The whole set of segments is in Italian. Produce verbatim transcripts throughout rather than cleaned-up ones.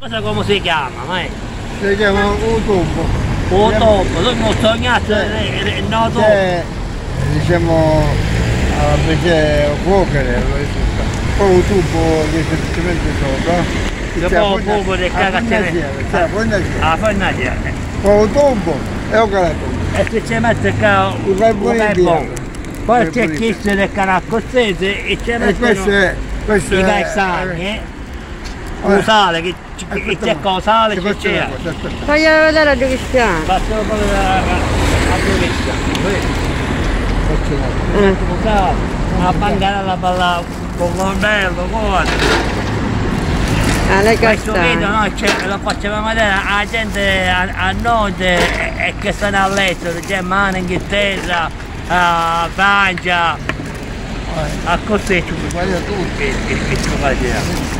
Cosa come si chiama, mai? Si chiama un tubo. Un tubo, tu non sognate il noto? Diciamo, perché cuocere, poi un tubo di semplicemente sopra. Dopo un poco di cagazione. Ah, fai una certa. Poi un tubo e un carattone. E se ci mette qua un carbone, poi c'è chi se le caracozzese e ci mettono i caissani, un sale, che c'è con sale, che c'è. Fagli vedere a dove stiamo. Faccio vedere a dove stiamo. Una bancarella bella con l'ombrello, guarda. Alle questo video noi lo facciamo vedere alla gente a, a nord e, e che stanno all'estero, Germania, Inghilterra, a Francia, a così ci guarda tutti che ci facciamo.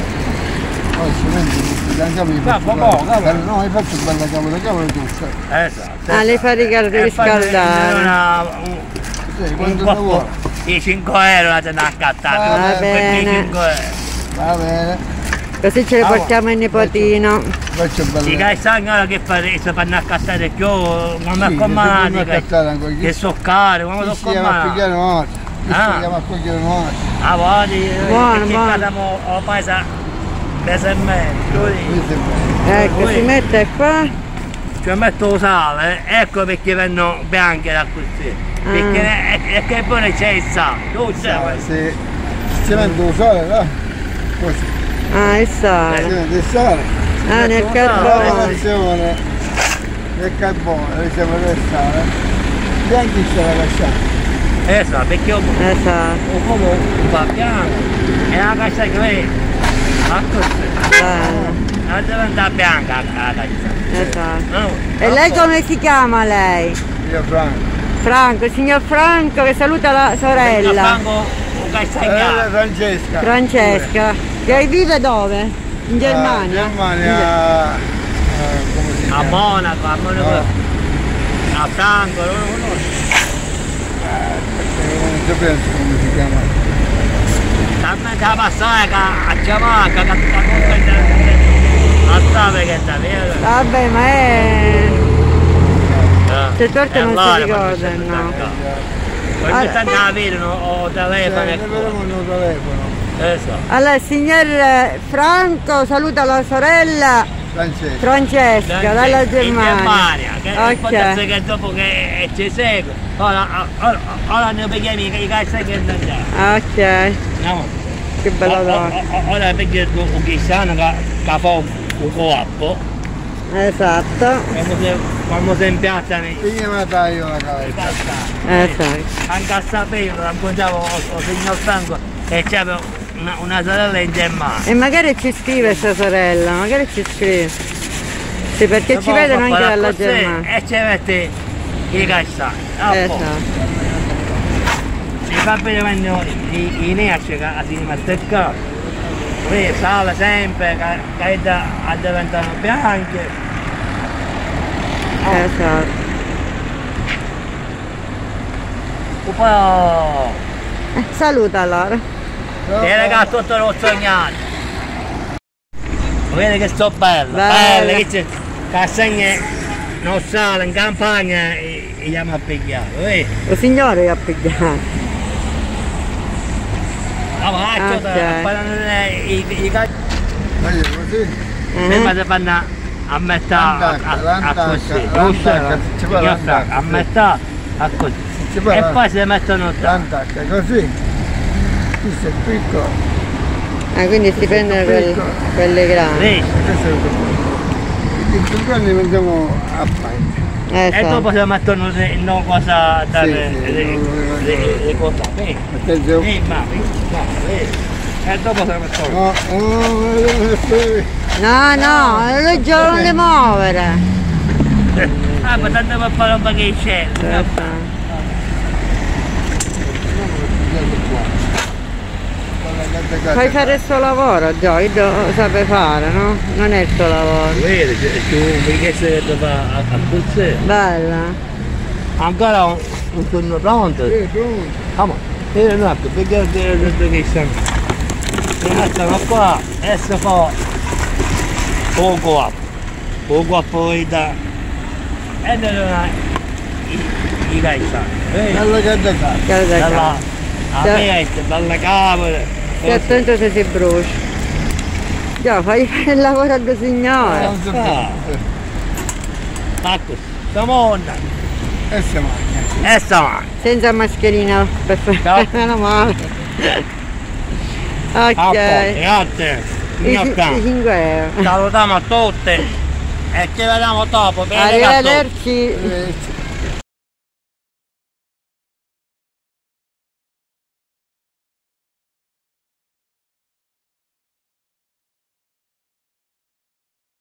No, hai fatto bella cavola, cavola tutta. Esatto. Ah, le fai riscaldare. Quanto ne vuole? I cinque euro la te ne ha accattato. Va bene. Va bene. Così ce le portiamo il nipotino. I caissani ora che si fanno accattare più, non mi accomandati, che so cari, come sono comandati. Si chiama cogliere nuovo. Ah, guardi, buono, che facciamo a paesa mese e mezzo. Ecco, si mette qua. Ci metto il sale, ecco perché vengono bianche da così. Perché è che poi c'è il sale, tu sai? Se ci metto il sale, no? Così. Ah, il sale. Il sale. Ah, nel carbone. Nel carbone, diciamo del sale. Bianchi ce la lasciamo. Esatto, perché io esatto. come va bianco e la caccia che vedi, a così. Non deve andare bianca la caccia. Esatto. No, e lei come si chiama lei? Io Franco. Franco, il signor Franco che saluta la sorella. Il Franco, sorella Francesca. Francesca. Che vive dove? In Germania? In Germania. Come si chiama? A Monaco, a Monaco. No. A Franco, non lo conosco. Non penso come si chiama. También te va a pasar a Giamaica, che sta non sabe che sta vero. Vabbè, ma è... Se torte non si ricorda, no. Quando stanno a vedere o telefono. Ne vedremo il telefono. Esatto. Allora il signor Franco saluta la sorella Francesca, Francesca dalla Germania. In Germania, che okay. Può essere che dopo che ci segue, ora, ora, ora ne prendiamo i caissani che andiamo. Ok. No. Che bella donna. Ora perché un cristiano che fa un coappo. Esatto. Quando si impiattano i... io mi taglio la cavetta. Esatto. Anche a sapere, raccontavo il signor Franco e c'era una, una sorella in Germania. E magari ci scrive questa sorella, magari ci scrive. Sì, perché ci vedono anche dalla Germania. E ci mette i caissani. Esatto. Si fa bene i, i nerci che si mette il capo. Poi sale sempre, che diventano bianche. Esatto. Un po'... Eh, saluta allora. E raga, tutto l'ho sognato. Vedi che sto bella, bella, bella che c'è. Cassagna non sale in campagna e andiamo a pigliare, vedi? Il signore ha pigliato. Ah, ma okay. I, i, i Voglio così? Prima si fanno a metà a così, a metà a così. E poi si mettono l'antacca così. Questo è piccolo. Ah, quindi si prendono quelle, quelle grandi. Sì. I più grandi vendiamo a pagina. Esatto. E dopo si mettono no cosa da le cose. Attenzione. Sì, ma e dopo si mettono. No, no, lo giorno di muovere. Ah, ma tanto per fare un po' che c'è. Fai fare il suo lavoro, Gioia, lo sape fare, no? Non è il suo lavoro. Vedi, tu mi chiedi che devo fare a puzzare. Bella. Ancora un, un turno pronto? Sì, pronto. Ah, ma vedi un attimo, perché detto che siamo. Si mettono qua e si fa poco a poco a poi da e non è i gaisa Bello che da casa. Che da dalla Sì. aperta dalla camera Stai attento se si brucia. Già, fai fare il lavoro al signore. Non si Ah. può. ecco Samonna E si mangia. e Samonna Senza mascherina, per Ciao. favore. Meno male. a poco Ok. grazie I signor ci- Can. i cinque euro. Salutiamo a tutti e ci vediamo dopo. Bene, Arrivederci. Eh,